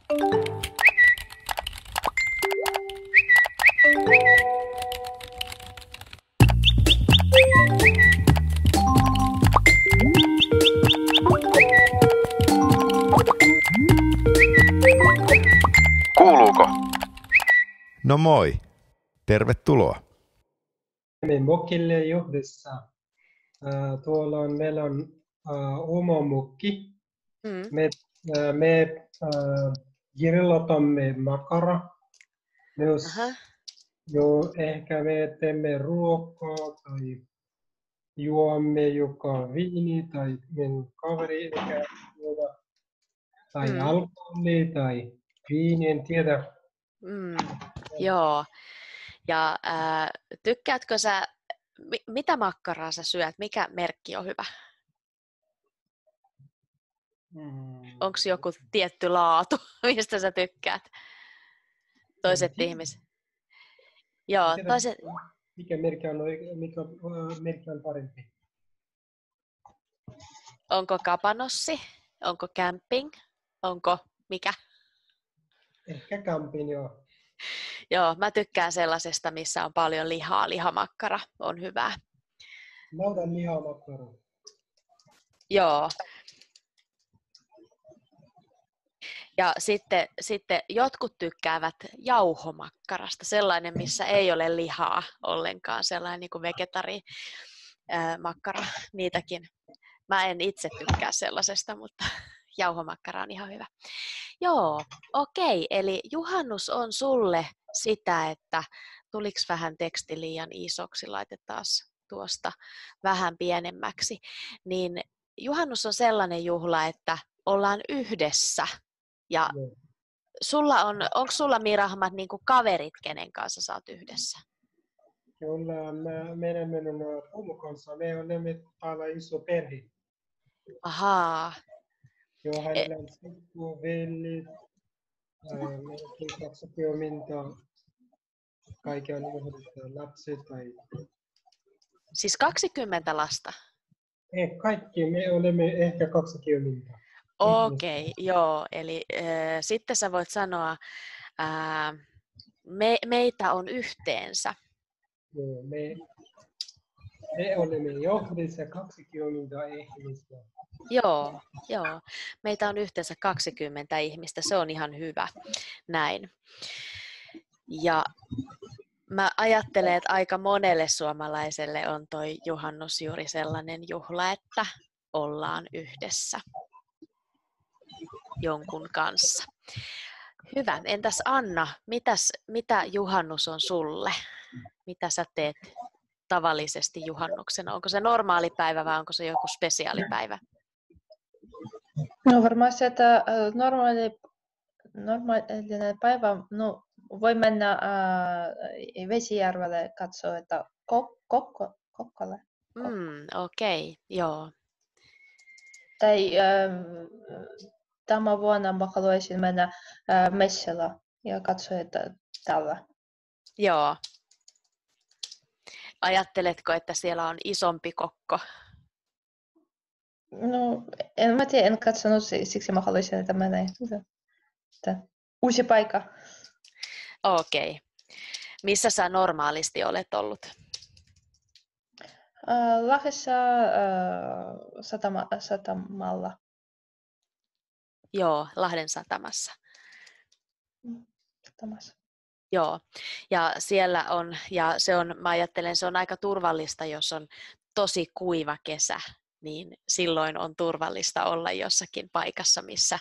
Kuuluuko? No moi, tervetuloa. Me mokille johdessa. Meillä on oma mokki. Me grillataan makara. Myös ehkä me teemme ruokaa tai juomme joka viini tai meidän kaveri eikä juoda tai alkoholi tai viini, en tiedä. Joo. Ja tykkäätkö sä, mitä makkaraa sä syöt? Mikä merkki on hyvä? Onko joku tietty laatu, mistä sä tykkäät? Toiset ihmiset. Joo, toiset. Mikä merkki on parempi? Onko kapanossi? Onko camping? Onko mikä? Ehkä camping, joo. Joo, mä tykkään sellaisesta, missä on paljon lihaa. Lihamakkara on hyvää. Naudan lihamakkara. Joo. Ja sitten jotkut tykkäävät jauhomakkarasta, sellainen, missä ei ole lihaa ollenkaan, sellainen niin kuin vegetarimakkara, niitäkin. Mä en itse tykkää sellaisesta, mutta jauhomakkara on ihan hyvä. Joo, okei, eli juhannus on sulle sitä, että tuliko vähän teksti liian isoksi, laitetaan tuosta vähän pienemmäksi, niin juhannus on sellainen juhla, että ollaan yhdessä. Ja onko sulla Mirahmat niin kuin kaverit, kenen kanssa sä oot yhdessä? Kyllä, meidän pomo kanssa. Me olemme täällä iso perhe. Ahaa. Joo, hänellä on sukku, vellit, meilläkin 20, kaikki on lapset. Siis 20 lasta? Ei, kaikki, me olemme ehkä 20. Okei, joo. Eli sitten sä voit sanoa, meitä on yhteensä. Joo, me olemme johdissa 20 ihmistä. Joo. Meitä on yhteensä 20 ihmistä, se on ihan hyvä. Näin. Ja mä ajattelen, että aika monelle suomalaiselle on toi juhannus juuri sellainen juhla, että ollaan yhdessä jonkun kanssa. Hyvä. Entäs Anna, mitä juhannus on sulle? Mitä sä teet tavallisesti juhannuksena? Onko se normaali päivä vai onko se joku spesiaalipäivä? No varmasti, että normaalinen päivä, no voi mennä Vesijärvelle katsoa, että Kokkola. Okei, joo. Tai tämä vuonna mä haluaisin mennä messillä ja katsoa, että täällä. Joo. Ajatteletko, että siellä on isompi kokko? No, en tiedä, en katsonut, siksi mä haluaisin, että menee. Uusi paikka. Okei. Missä sä normaalisti olet ollut? Lahdessa satamalla. Joo, Lahden satamassa. Satamassa. Joo, ja siellä on, mä ajattelen, se on aika turvallista, jos on tosi kuiva kesä, niin silloin on turvallista olla jossakin paikassa, missä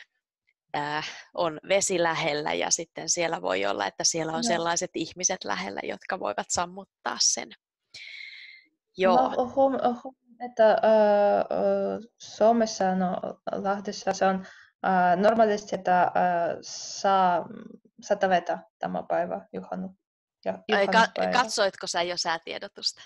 on vesi lähellä ja sitten siellä voi olla, että siellä on sellaiset ihmiset lähellä, jotka voivat sammuttaa sen. Joo. Että Suomessa, Lahdessa se on normaalisti, että saa satavetä tämä päivä juhannuspäivä. Katsoitko sä jo säätiedotusta?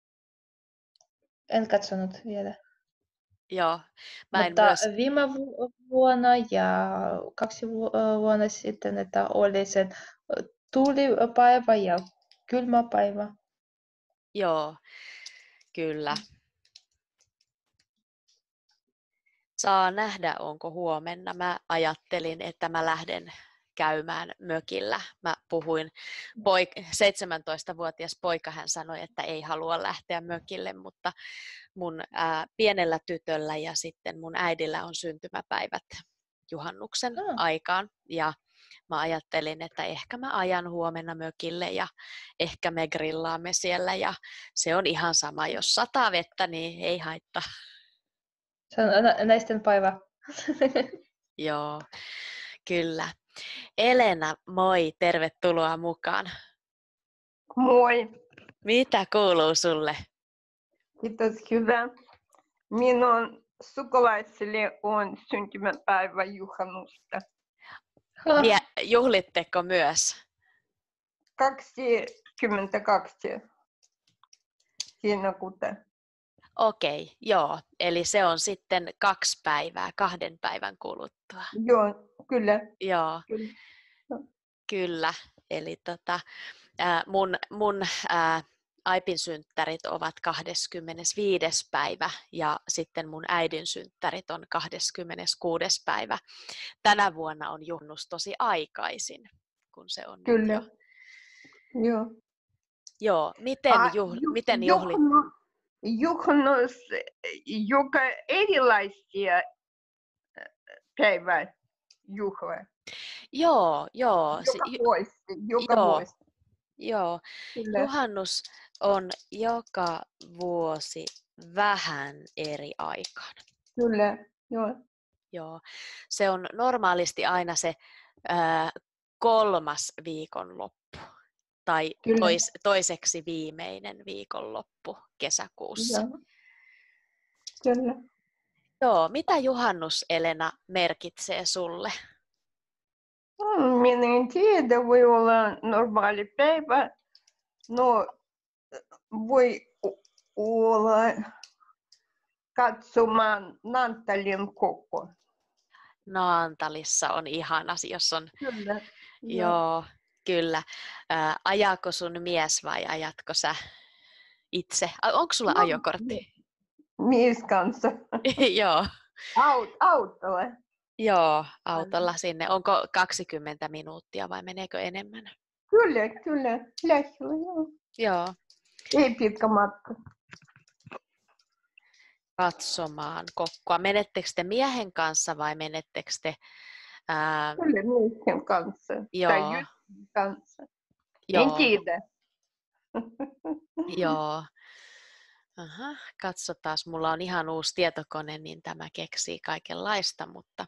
En katsonut vielä. Joo. Mutta viime vuonna ja 2 vuonna sitten, että oli se tulipäivä ja kylmä päivä. Joo, kyllä. Saa nähdä, onko huomenna. Mä ajattelin, että mä lähden käymään mökillä. Mä puhuin, 17-vuotias poika, hän sanoi, että ei halua lähteä mökille, mutta mun pienellä tytöllä ja sitten mun äidillä on syntymäpäivät juhannuksen aikaan. Ja mä ajattelin, että ehkä mä ajan huomenna mökille ja ehkä me grillaamme siellä ja se on ihan sama. Jos sataa vettä, niin ei haittaa. Se on naisten päivä. Joo, kyllä. Elena, moi, tervetuloa mukaan. Moi, Mitä kuuluu sulle? kiitos hyvä. Minun sukulaisille on syntymäpäivä juhannusta. Juhlitteko myös? 22 heinäkuuta. Okei, joo. Eli se on sitten 2 päivää, 2 päivän kuluttua. Joo, kyllä. Joo, kyllä. Eli mun Aipin synttärit ovat 25. päivä ja sitten mun äidin synttärit on 26. päivä. Tänä vuonna on juhannus tosi aikaisin, kun se on Kyllä. jo. Joo. Joo, miten juhlit? Juhannus, joka erilaisia päivää juhla. Joo. Joka vuosi. Joo. Kyllä. Juhannus on joka vuosi vähän eri aikaan. Kyllä, joo. Joo. Se on normaalisti aina se 3. viikonloppu tai toiseksi viimeinen viikonloppu kesäkuussa. Joo. Kyllä. Joo, mitä juhannus, Elena, merkitsee sulle? Minä en tiedä, voi olla normaali päivä. No, voi olla katsomaan Naantalin koko. Naantalissa on ihana, jos on. Kyllä. Joo, kyllä. Ajaako sun mies vai ajatko sä itse? Onko sulla ajokortti? Mies kanssa. Joo. Autolla. Joo, autolla sinne. Onko 20 minuuttia vai meneekö enemmän? Kyllä. Lähellä, joo. Joo. Ei pitkä matka. Katsomaan kokkoa. Menettekö te miehen kanssa vai menettekö te? Kyllä miehen kanssa. Joo. Tai Jussin kanssa. Joo. En tiedä. Joo. Aha, katsotaan, mulla on ihan uusi tietokone, niin tämä keksii kaikenlaista, mutta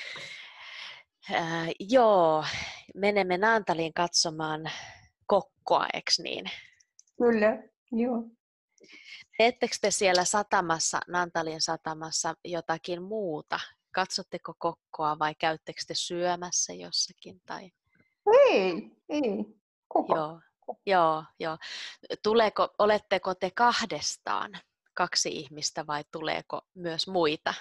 joo, menemme Naantaliin katsomaan kokkoa, eikö niin? Kyllä, joo. Teettekö te siellä satamassa, Naantalin satamassa jotakin muuta? Katsotteko kokkoa vai käyttekö te syömässä jossakin? Tai? Ei. Koko. Joo. Oletteko te 2 ihmistä vai tuleeko myös muita?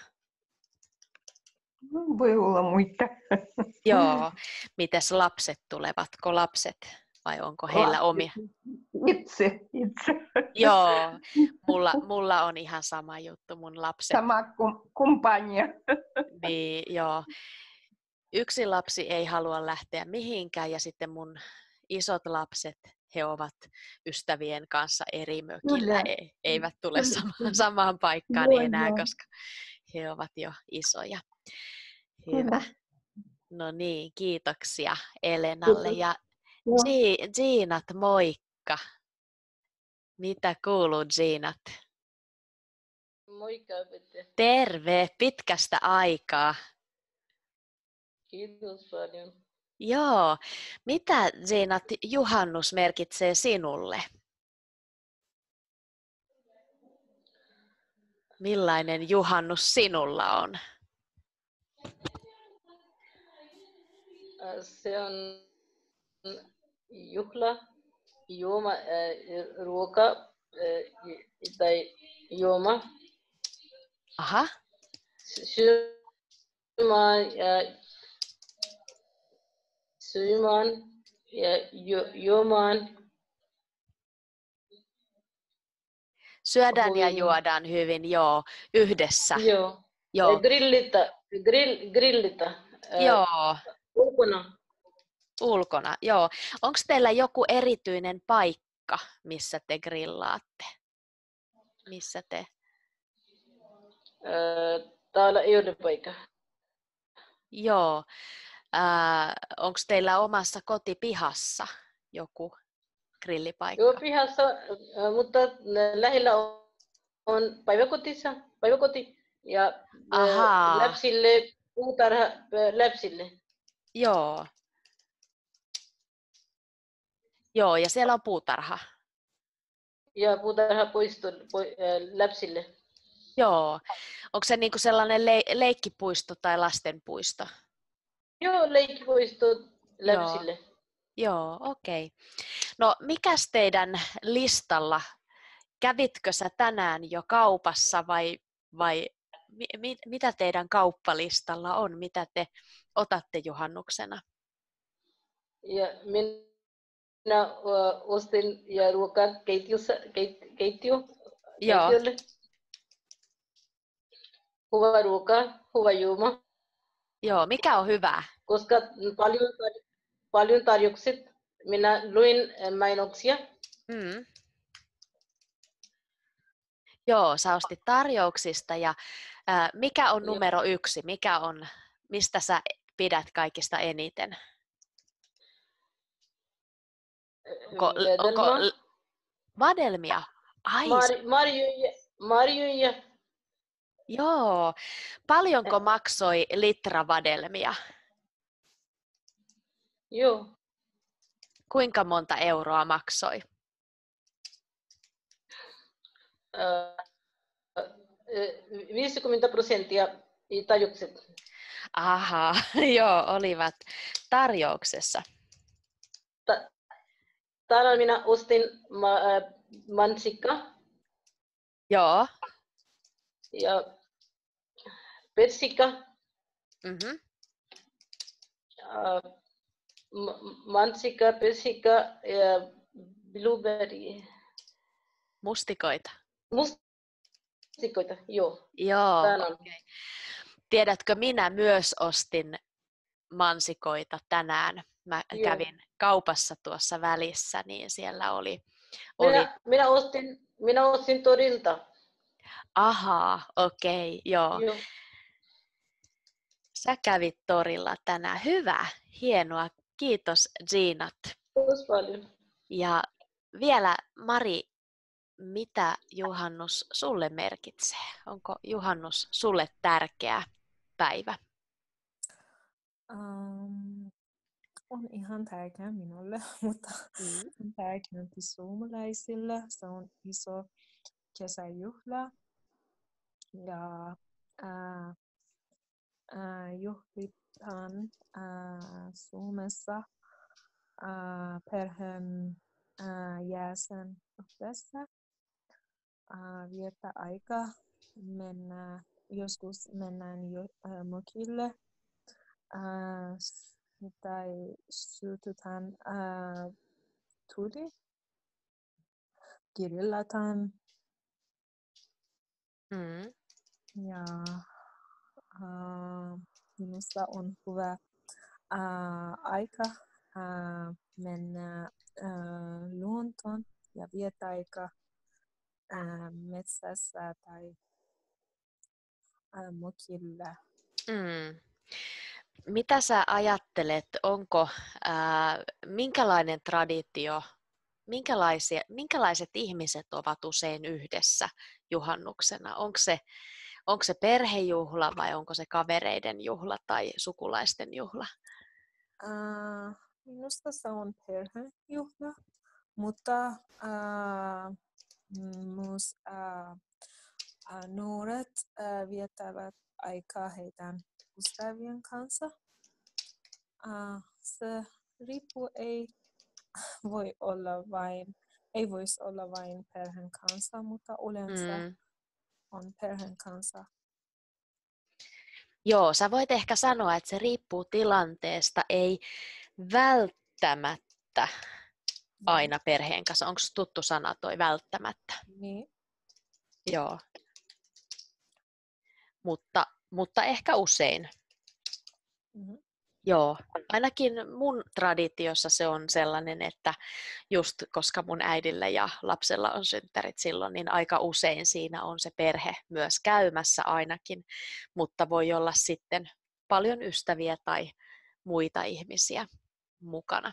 Voi olla muita. Joo. Mites lapset, tulevatko lapset vai onko heillä omia? Itse. Joo, mulla on ihan sama juttu, mun lapset. Sama kumppania. Niin, joo. Yksi lapsi ei halua lähteä mihinkään ja sitten mun isot lapset, he ovat ystävien kanssa eri mökillä, eivät tule samaan paikkaan enää, koska he ovat jo isoja. Hyvä. No niin, kiitoksia Elenalle. Ja Jeanat, moikka. Mitä kuuluu, Jeanat? Moikka, Pete. Terve, pitkästä aikaa. Kiitos paljon. Joo. Mitä, Jeanat, juhannus merkitsee sinulle? Millainen juhannus sinulla on? Se on juhla, juoma, ruoka tai juoma. Aha. Syömään ja juomaan. Syödään ja juodaan hyvin, joo, yhdessä. Joo. Joo, grillita. joo, Ulkona. ulkona. Joo. Onko teillä joku erityinen paikka, missä te grillaatte? Missä te? Täällä ei ole paikka. Joo. Onko teillä omassa kotipihassa joku grillipaikka? Joo, pihassa, mutta lähellä on päiväkoti ja Ahaa, lapsille, puutarha lapsille. joo. Joo, ja siellä on puutarha. Ja puutarhapuisto lapsille. Joo. Onko se niinku sellainen leikkipuisto tai lastenpuisto? Joo, leikkipuisto lapsille. Joo, okei. No, mikäs teidän listalla? Kävitkö sä tänään jo kaupassa vai mitä teidän kauppalistalla on? Mitä te otatte juhannuksena? Ja minä ostin ja ruokaa keittiölle. Hyvä ruoka, hyvä juoma. Joo, mikä on hyvää? Koska paljon tarjoukset. Minä luin mainoksia. Joo, sä ostit tarjouksista ja mikä on numero 1? Mistä sä pidät kaikista eniten? Onko vadelmia? Ai, marjoja. Joo. Paljonko maksoi litra vadelmia? Joo. Kuinka monta euroa maksoi? 50% tarjoukset. Ahaa, joo, olivat tarjouksessa. Täällä minä ostin mansikka Joo. ja persikka. Mansikka, persikka ja blueberry. Mustikoita. Mustikoita, joo. Joo, okay. Tiedätkö, minä myös ostin mansikoita tänään. Mä kävin kaupassa tuossa välissä, niin siellä oli... Minä ostin torilta. Ahaa, okei, joo. Sä kävit torilla tänään. Hyvä, hienoa. Kiitos, Jeanat. Kiitos paljon. Ja vielä, Mari, mitä juhannus sulle merkitsee? Onko juhannus sulle tärkeä päivä? On ihan tärkeä minulle, mutta on tärkeämpi suomalaisille. Se on iso kesäjuhla ja juhlitaan Suomessa perheen jäsen yhdessä. Viettää aikaa. Joskus mennään mökille. Tai sytytään tuli. Grillataan. Ja minusta on hyvä aika mennä luontoon ja viettää aikaa metsässä tai mökillä. Mitä sä ajattelet, onko minkälainen traditio, minkälaiset ihmiset ovat usein yhdessä juhannuksena? Onko se perhejuhla vai onko se kavereiden juhla tai sukulaisten juhla? Minusta se on perhejuhla, mutta myös nuoret viettävät aikaa heidän ystävien kanssa. Se riippuu, ei voisi olla vain perheen kanssa, mutta yleensä on perheen kanssa. Joo, sä voit ehkä sanoa, että se riippuu tilanteesta, ei välttämättä aina perheen kanssa. Onko tuttu sana toi välttämättä? Niin. Joo. Mutta mutta ehkä usein. Mhm. Joo, ainakin mun traditiossa se on sellainen, että just koska mun äidillä ja lapsella on synttärit silloin, niin aika usein siinä on se perhe myös käymässä ainakin, mutta voi olla sitten paljon ystäviä tai muita ihmisiä mukana.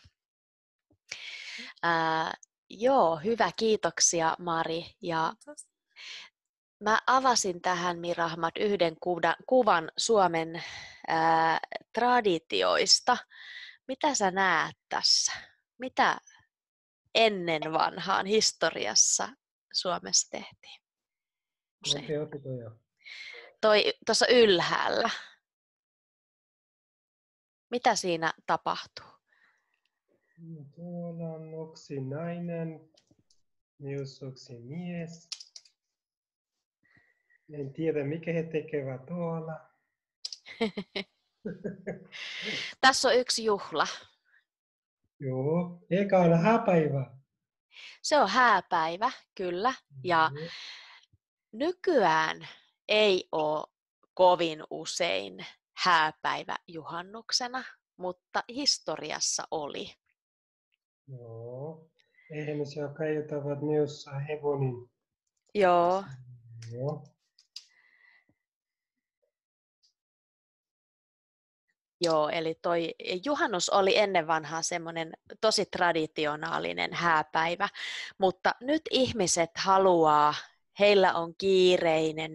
Joo, hyvä, kiitoksia Mari. Ja Kiitos. mä avasin tähän, Mirahmat, yhden kuvan Suomen traditioista. Mitä sä näet tässä? Mitä ennen vanhaan historiassa Suomessa tehtiin? Usein. Okei, otetaan jo. Tuossa ylhäällä. Mitä siinä tapahtuu? No, tuolla on yksi nainen, myös yksi mies. En tiedä, mikä he tekevät tuolla. Tässä on yksi juhla. Joo, eikä ole hääpäivä. Se on hääpäivä, kyllä. Ja nykyään ei ole kovin usein hääpäivä juhannuksena, mutta historiassa oli. Joo, ihmisiä käyttävät myös hevonin. Joo, Joo. joo, eli toi juhannus oli ennen vanhaa semmoinen tosi traditionaalinen hääpäivä, mutta nyt ihmiset haluaa, heillä on kiireinen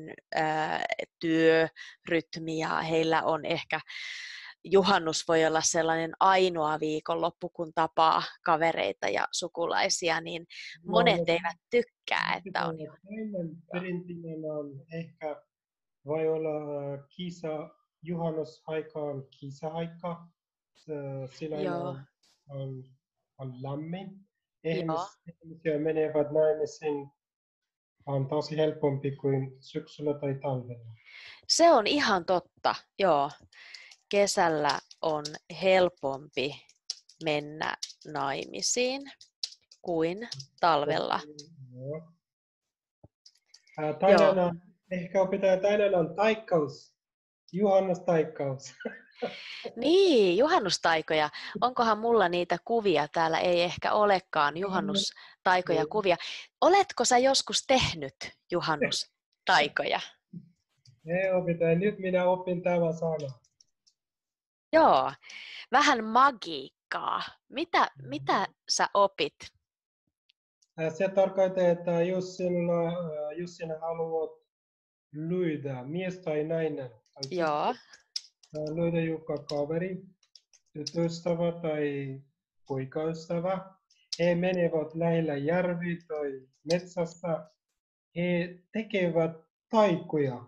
työrytmi ja heillä on ehkä, juhannus voi olla sellainen ainoa viikonloppu, kun tapaa kavereita ja sukulaisia, niin monet eivät tykkää, että on Perinteinen on ehkä, voi olla juhannusaikaan kisa-aika. Silloin Joo. on lämmin. Joo. Ihmisiä menevät naimisiin. On tosi helpompi kuin syksyllä tai talvella. Se on ihan totta, joo. Kesällä on helpompi mennä naimisiin kuin talvella. Joo. Toinen on, ehkä toinen on taikkaus. Juhannustaikkaus. Niin, juhannustaikoja. Onkohan mulla niitä kuvia? Täällä ei ehkä olekaan juhannustaikoja kuvia. Oletko sä joskus tehnyt juhannustaikoja? Nyt minä opin tämän sanan. Joo, vähän magiikkaa. Mitä sä opit? Se tarkoittaa, että jos sinä haluat löydä mies tai nainen, Joo, löydä joka kaveri, tyttöystävä tai poikaystävä, he menevät lähellä järvi tai metsässä, he tekevät taikoja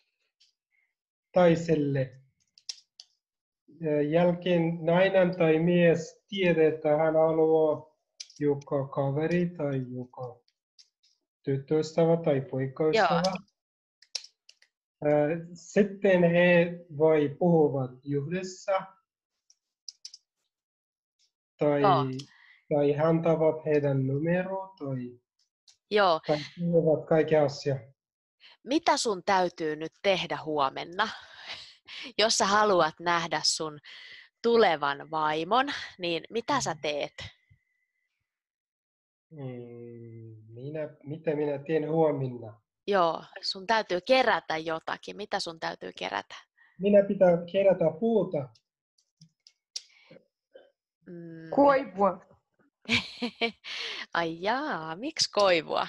taiselle. Jälkeen nainen tai mies tiedät, että hän haluaa joka kaveri tai joka tyttöystävä tai poikaystävä. Sitten he voi puhuvat yhdessä tai he antavat heidän numero tai puhuvat kaikki asiat. Mitä sun täytyy nyt tehdä huomenna? Jos sä haluat nähdä sun tulevan vaimon, niin mitä sä teet? Mitä minä teen huomenna? Joo, sun täytyy kerätä jotakin. Mitä sun täytyy kerätä? Minä pitää kerätä puuta. Koivua. Ai jaa, miksi koivua?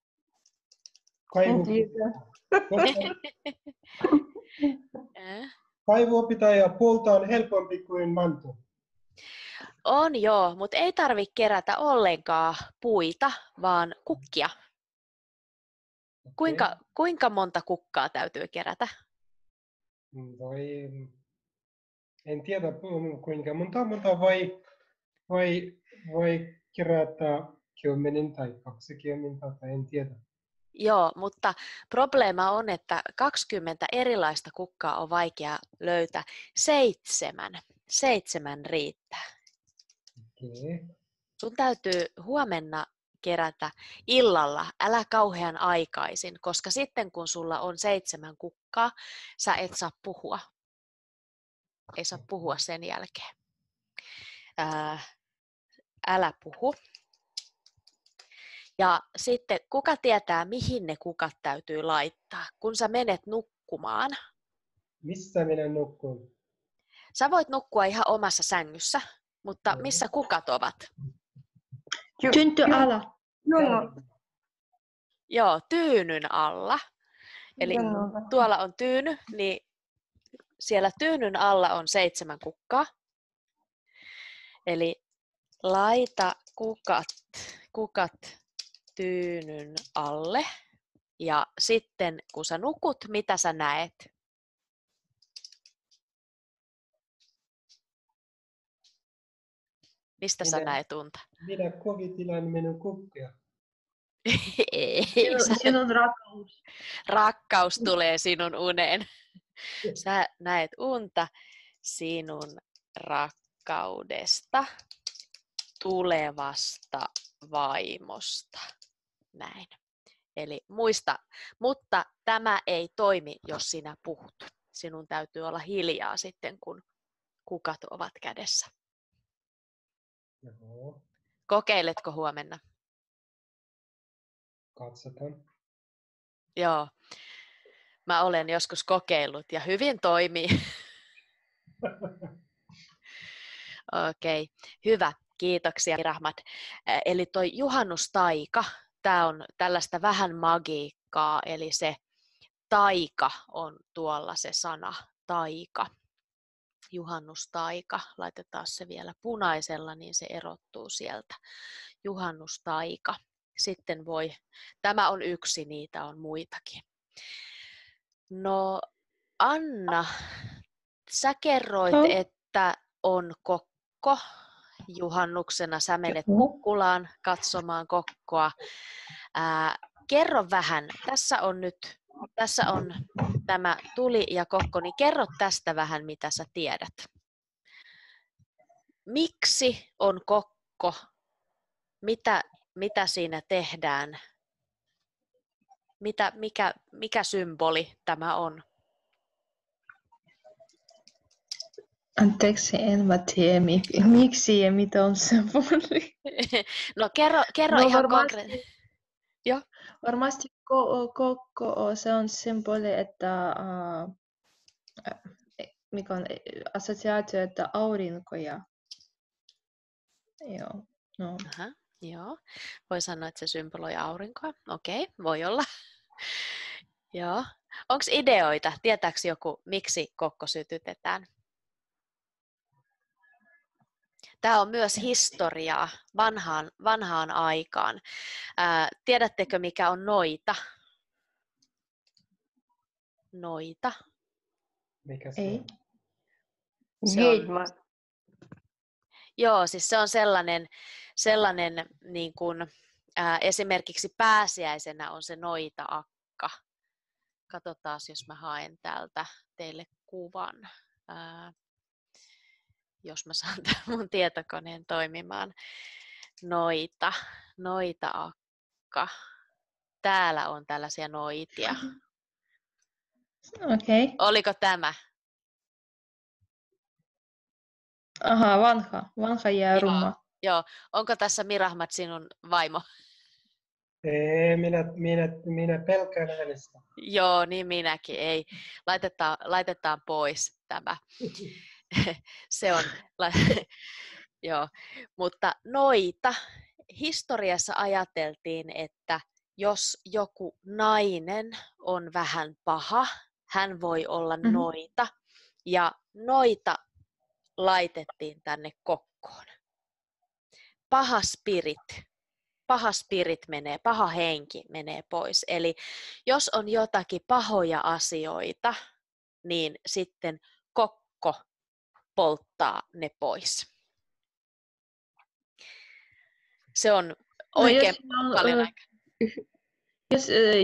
Kaivua pitää ja puulta on helpompi kuin manto. On joo, mutta ei tarvitse kerätä ollenkaan puita, vaan kukkia. Kuinka monta kukkaa täytyy kerätä? En tiedä kuinka monta, mutta voi kerätä 10 tai 20 tai en tiedä. Joo, mutta probleema on, että 20 erilaista kukkaa on vaikea löytää. 7 riittää. Okay. Sun täytyy huomenna kerätä illalla, älä kauhean aikaisin, koska sitten kun sulla on 7 kukkaa, sä et saa puhua. Ei saa puhua sen jälkeen. Älä puhu. Ja sitten kuka tietää, mihin ne kukat täytyy laittaa, kun sä menet nukkumaan? Missä minä nukun? Sä voit nukkua ihan omassa sängyssä, mutta missä kukat ovat? Tyntyala. Joo, tyynyn alla. Eli tuolla on tyyny, niin siellä tyynyn alla on 7 kukkaa. Eli laita kukat tyynyn alle. Ja sitten kun sä nukut, mitä sä näet? Mistä sä näet unta? Minä kuvitelen minun kukkia. Ei, Sinun rakkaus. rakkaus tulee sinun uneen. Sä näet unta sinun rakkaudesta, tulevasta vaimosta. Näin. Eli muista, mutta tämä ei toimi, jos sinä puhut. Sinun täytyy olla hiljaa sitten, kun kukat ovat kädessä. Joo, Kokeiletko huomenna? katsotaan. Joo. Mä olen joskus kokeillut ja hyvin toimii. Okei, hyvä. Kiitoksia, Mirahmat. Eli toi juhannustaika, tämä on tällaista vähän magiikkaa, eli se taika on tuolla se sana, taika. Juhannustaika, laitetaan se vielä punaisella, niin se erottuu sieltä. Juhannustaika. Sitten tämä on yksi, niitä on muitakin. No Anna, sä kerroit, että on kokko. Juhannuksena sä menet kukkulaan katsomaan kokkoa. Kerro vähän, tässä on tämä tuli ja kokko, niin kerro tästä vähän, mitä sä tiedät. Miksi on kokko? Mitä siinä tehdään? Mikä symboli tämä on? Anteeksi, en mä tiedä miksi ja mitä on symboli. No kerro No, ihan konkreettisesti. Joo. Varmasti kokko se on symboli, että mikä on assosiaatio, että aurinko ja joo. No. Aha, joo. Voi sanoa, että se symboloi aurinkoa. Okei, voi olla. Joo. Onko ideoita? Tietääkö joku, miksi kokko sytytetään? Tämä on myös historiaa vanhaan aikaan. Tiedättekö, mikä on noita? Noita. Mikä se Ei. on? Joo, siis se on sellainen niin kuin, esimerkiksi pääsiäisenä on se noita-akka. Katsotaan, jos mä haen täältä teille kuvan. Jos mä saan tämän mun tietokoneen toimimaan. Noita-akka. Täällä on tällaisia noitia. Okei. Oliko tämä? Aha, vanha ja rumma. Joo. Onko tässä Mirahmat sinun vaimo? Ei, minä pelkään hänestä. Joo, niin minäkin. Ei. Laitetaan pois tämä. Se on. Joo. Mutta noita. Historiassa ajateltiin, että jos joku nainen on vähän paha, hän voi olla noita. Ja laitettiin tänne kokkoon. Paha spirit menee, paha henki menee pois. Eli jos on jotakin pahoja asioita, niin sitten kokko polttaa ne pois. Se on oikein paljon aikaa. Jos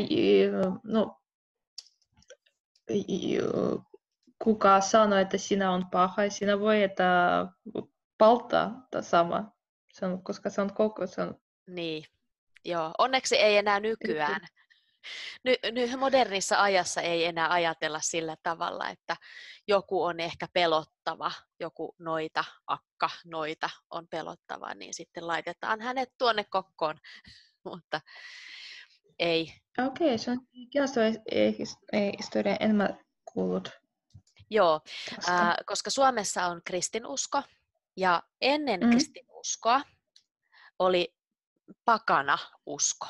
kuka sanoo, että sinä on paha, sinä voi että polttaa sama. Koska se on koko. Niin, joo. Onneksi ei enää nykyään. Nyt modernissa ajassa ei enää ajatella sillä tavalla, että joku on ehkä pelottava, joku akka noita on pelottava, niin sitten laitetaan hänet tuonne kokkoon, mutta ei. Okei, se on kiinnostava historia, en mä kuullut. Joo, koska Suomessa on kristinusko ja ennen kristinuskoa oli pakanausko.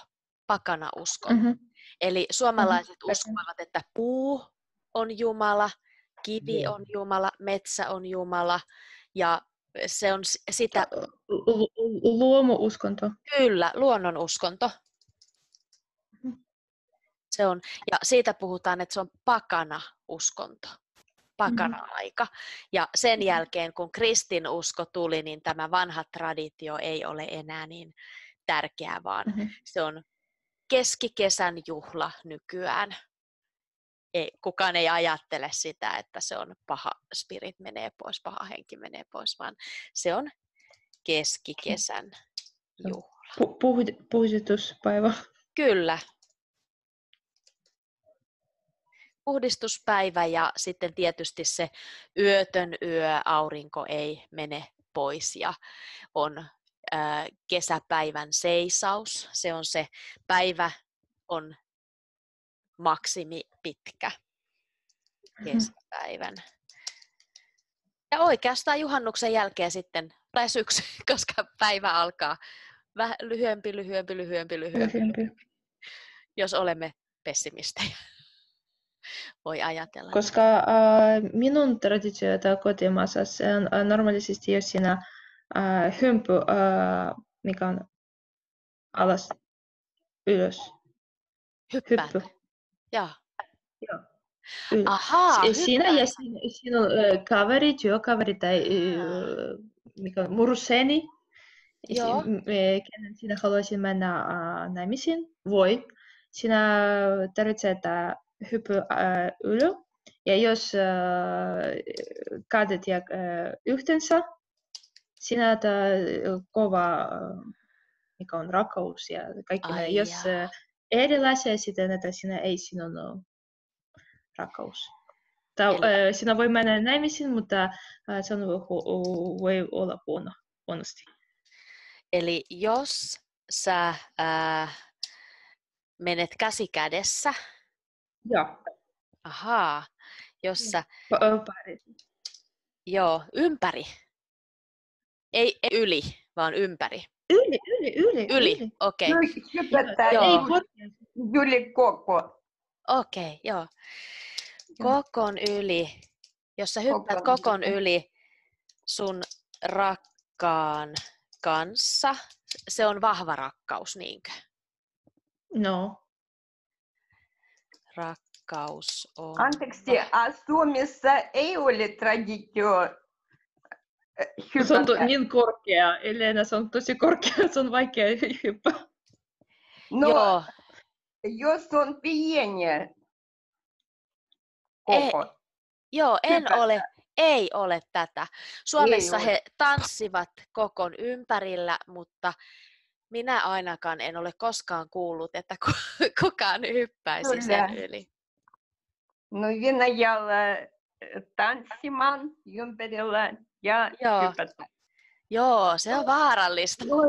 Eli suomalaiset uskoivat, että puu on Jumala, kivi on Jumala, metsä on Jumala ja se on sitä... Luomuuskonto. Kyllä, luonnonuskonto. Se on, ja siitä puhutaan, että se on pakanauskonto, pakana-aika. Ja sen jälkeen, kun kristinusko tuli, niin tämä vanha traditio ei ole enää niin tärkeä, vaan se on keskikesän juhla nykyään. Kukaan ei ajattele sitä, että se on paha spirit menee pois, paha henki menee pois, vaan se on keskikesän juhla. Puhdistuspäivä. Kyllä. Puhdistuspäivä ja sitten tietysti se yötön yö, aurinko ei mene pois ja on kesäpäivän seisaus. Se on se päivä on maksimi pitkä kesäpäivän. Ja oikeastaan juhannuksen jälkeen sitten tulee syksy, koska päivä alkaa vähän lyhyempi. Jos olemme pessimistejä. Voi ajatella. Koska minun traditioita kotimaassa se on normaalisti jos siinä hympy, mikä on alas, ylös. Hyppy. Joo. Ahaa, siinä ja sinun kaveri, työkaveri tai mikä on muruseni, kenen sinä haluaisit mennä naimisiin, voi. Sinä tarvitset hyppy ylö. Ja jos kaadet yhteensä, sinä kova, mikä on rakkaus ja kaikki. Jos erilaisia, sitten että sinä ei sinun rakkaus. Sinä voi mennä naimisiin, mutta se voi olla huonosti. Eli jos sä menet käsi kädessä. Joo. Ahaa. Jos sä... ympäri. Ei yli, vaan ympäri. Yli. Okei. Yli koko. Okei, joo. Kokon yli. Jos sä hyppäät kokon yli sun rakkaan kanssa, se on vahva rakkaus, niinkö? No. Rakkaus on... Anteeksi, Suomessa ei ole traditio hypätä. Se on niin korkea, Elena, se on tosi korkea, se on vaikea hyppää. No, joo. Jos on pieniä koko. Ei ole tätä. Suomessa he tanssivat kokon ympärillä, mutta minä ainakaan en ole koskaan kuullut, että kukaan hyppäisi sen yli. No Venäjällä tanssimaan ympärillä ja hypätä. Joo, se on vaarallista. No,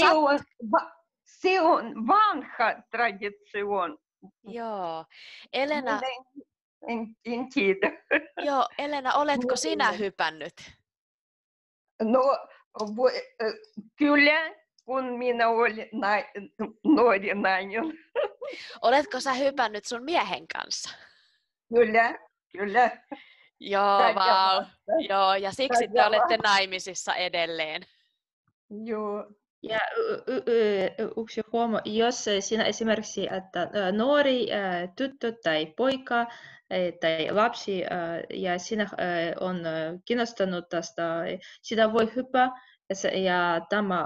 se on vanha traditio. Joo. Elena, en tiedä. Joo, Elena, oletko sinä hypännyt? No, kyllä, kun minä olin nuori nainen. Oletko sä hypännyt sun miehen kanssa? Kyllä. Joo, vau. Joo, ja siksi te olette naimisissa edelleen. Joo. Ja yksi huomio, jos sinä esimerkiksi, että nuori tyttö tai poika tai lapsi ja sinä on kiinnostunut tästä, sitä voi hyppää ja tämä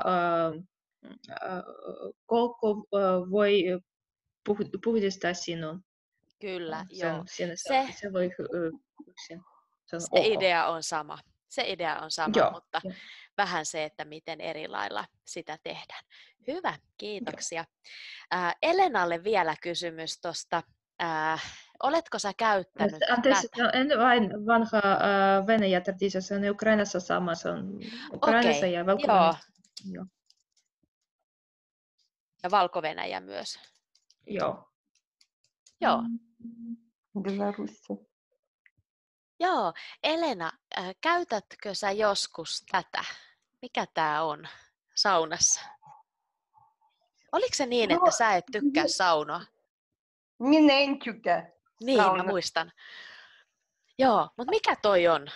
koko voi puhdistaa sinun. Kyllä, joo. Se voi yksin. Se idea on sama. Joo. vähän se, että miten eri lailla sitä tehdään. Hyvä, kiitoksia. Elenalle vielä kysymys tuosta. Oletko sä käyttänyt Anteeksi, tätä? no, en vain vanha Venäjä traditio, se on Ukrainassa sama, se on Ukrainassa Okei, ja joo. Valko-Venäjässä. Joo. Ja Valko-Venäjä myös. Joo. Joo. Беларуси. Joo. Elena, käytätkö sä joskus tätä? Mikä tää on saunassa? Oliko se niin, että sä et tykkää saunoa? Minä en tykkää Niin, mä saunasta. muistan. Joo, mutta mikä toi on?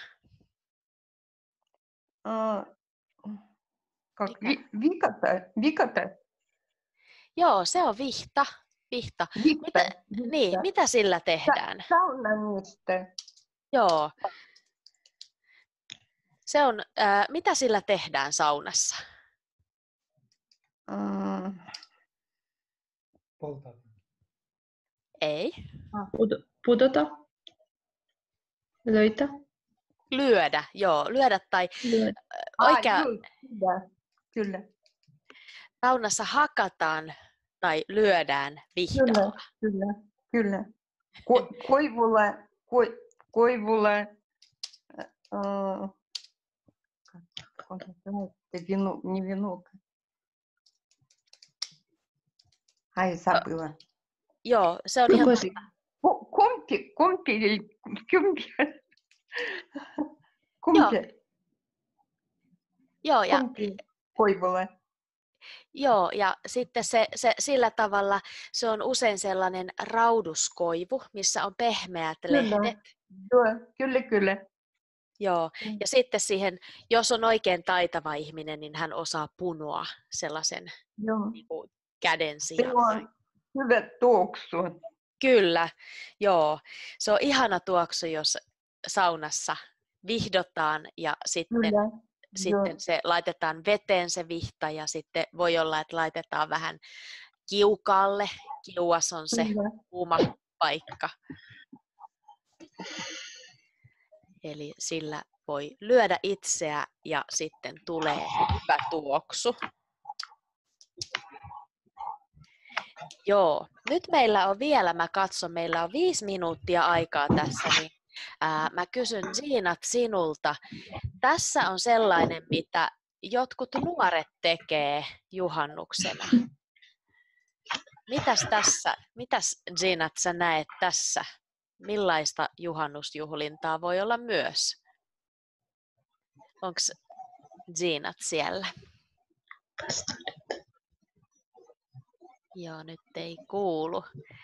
Как Mikä? виката. Joo, se on vihta. Vihta. Niin, mitä sillä tehdään? Saunamista. Joo. Se on, mitä sillä tehdään saunassa? Poltat. Ei. Pudota. Löytä. Lyödä, joo. Lyödä tai Lyödä. oikea Kyllä. saunassa hakataan tai lyödään vihdalla. Kyllä. Koivulla. Как это не венок. Ai, забыла. Joo, se on ihan Kumpi. Joo, ja Koivulla. Joo, ja sitten se sillä tavalla se on usein sellainen rauduskoivu, missä on pehmeät lehdet. Kyllä. Joo, ja sitten siihen, jos on oikein taitava ihminen, niin hän osaa punoa sellaisen niin kuin käden Se sijaan. on hyvä tuoksu. Kyllä, joo. Se on ihana tuoksu, jos saunassa vihdotaan ja sitten se laitetaan veteen se vihta ja sitten voi olla, että laitetaan vähän kiukaalle. Kiuas on se kuuma paikka. Eli sillä voi lyödä itseä ja sitten tulee hyvä tuoksu. Joo, nyt meillä on vielä, mä katson, meillä on 5 minuuttia aikaa tässä, niin mä kysyn Ziinat sinulta. Tässä on sellainen, mitä jotkut nuoret tekee juhannuksena. Mitäs Ziinat sä näet tässä? Millaista juhannusjuhlintaa voi olla myös? Onko Ziinat siellä? Joo, nyt ei kuulu.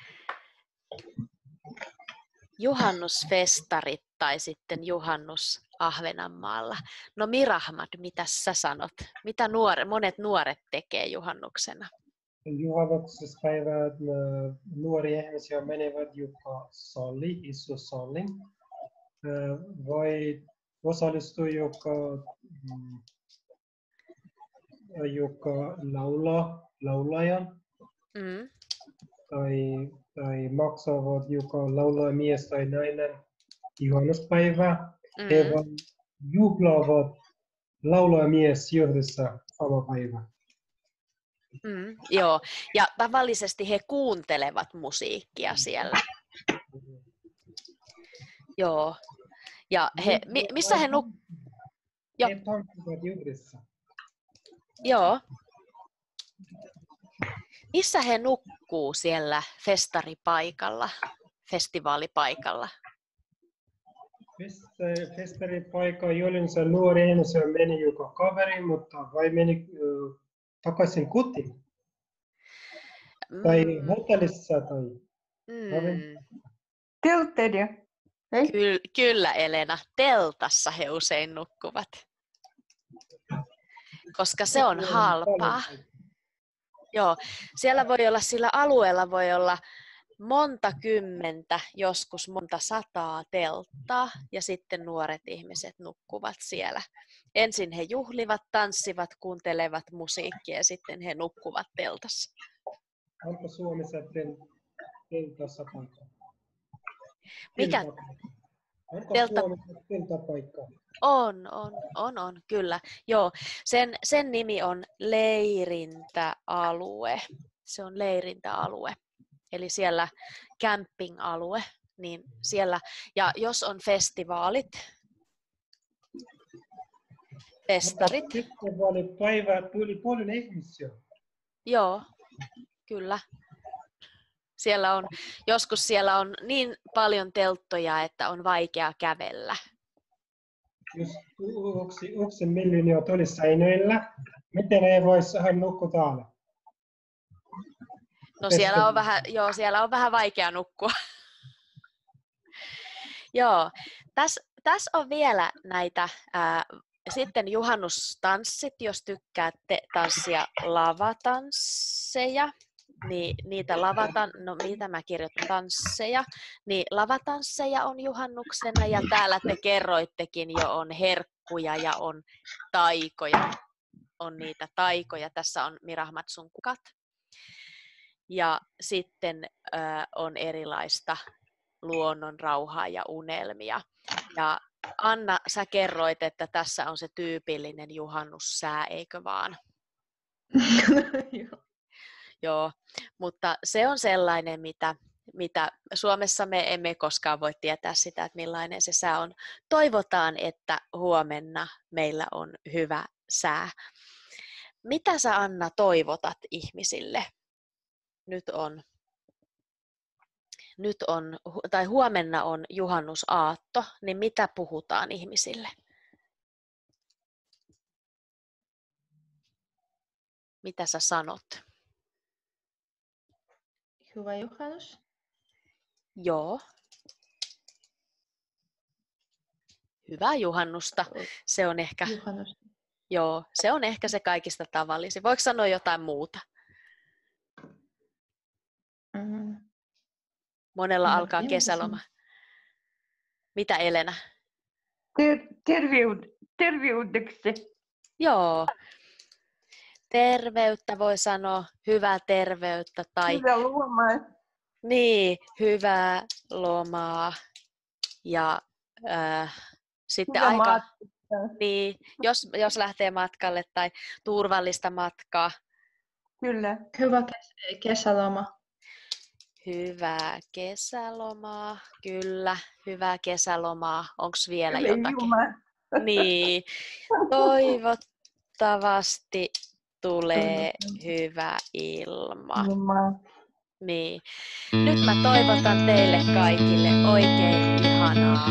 Juhannusfestarit tai sitten juhannus Ahvenanmaalla. No Mirahmad, mitä sä sanot? Mitä monet nuoret tekee juhannuksena? Juhannuksespäivä nuoria ihmisiä menevät joka istusalliin. Voi osallistua joka laulajan. Tai maksavat joka laulaa mies tai nainen juhannuspäivää. He juhlaavat laulaa mies yhdessä sama päivä. Joo, ja tavallisesti he kuuntelevat musiikkia siellä. Joo, ja missä he He tanssivat yhdessä. Joo. Missä he nukkuu siellä festaripaikalla, festivaalipaikalla? Festaripaikka, yleensä nuori ihmisiä meni joka kaveri, mutta vai meni takaisin kotiin? Tai hotellissa tai... Teltteri. Kyllä Elena, teltassa he usein nukkuvat, koska se on halpaa. Joo, siellä voi olla, sillä alueella voi olla monta kymmentä, joskus monta sataa telttaa ja sitten nuoret ihmiset nukkuvat siellä. Ensin he juhlivat, tanssivat, kuuntelevat musiikkia ja sitten he nukkuvat teltassa. Onko Suomessa teltassa paikka? Mikä? Onko Teltta- Suomessa telttapaikkaa? On, kyllä. Joo, sen nimi on leirintäalue. Se on leirintäalue. Eli siellä camping-alue, niin siellä, ja jos on festivaalit, festarit, Festivaalipäivä tuli paljon ihmisiä. joo, kyllä. Joskus siellä on niin paljon telttoja, että on vaikea kävellä. Jos yksi miljoonaa tuli seinöillä, miten ei voi saada nukkua täällä? No siellä on vähän vaikea nukkua. Joo, tässä on vielä näitä sitten juhannustanssit, jos tykkäätte tanssia lavatansseja. Niin niitä mitä mä kirjoitan, tansseja, niin lavatansseja on juhannuksena ja täällä te kerroittekin jo on herkkuja ja on taikoja. On niitä taikoja, tässä on Mirahmatsun kukat. Ja sitten on erilaista luonnon rauhaa ja unelmia. Ja Anna, sä kerroit, että tässä on se tyypillinen juhannussää, eikö vaan? Joo, mutta se on sellainen, mitä Suomessa me emme koskaan voi tietää sitä, että millainen se sää on. Toivotaan, että huomenna meillä on hyvä sää. Mitä sä, Anna, toivotat ihmisille? Huomenna on juhannusaatto, niin mitä puhutaan ihmisille? Mitä sä sanot? Hyvä juhannus. Joo. Hyvää juhannusta. Se on ehkä, joo, se on ehkä se kaikista tavallisin. Voiko sanoa jotain muuta? Monella alkaa kesäloma. Mitä, Elena? Terveydeksi. Joo. Terveyttä voi sanoa, hyvää terveyttä tai Hyvää lomaa. Niin, hyvää lomaa ja sitten Hyvä aika matka. niin, jos lähtee matkalle tai turvallista matkaa. Kyllä. Hyvä kesäloma. Hyvää kesälomaa, kyllä, hyvää kesälomaa. Onko vielä Hyvä jotakin? Jumala. Niin, toivottavasti tulee hyvä ilma. Jumala. Niin. Nyt mä toivotan teille kaikille oikein ihanaa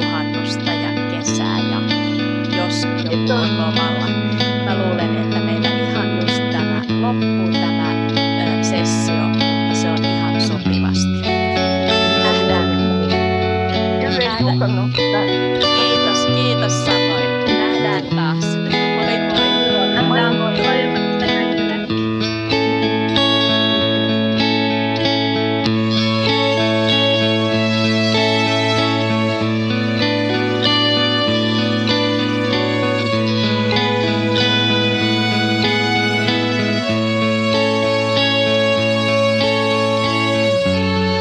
juhannusta ja kesää. Ja jos joku on lomalla, mä luulen, että meillä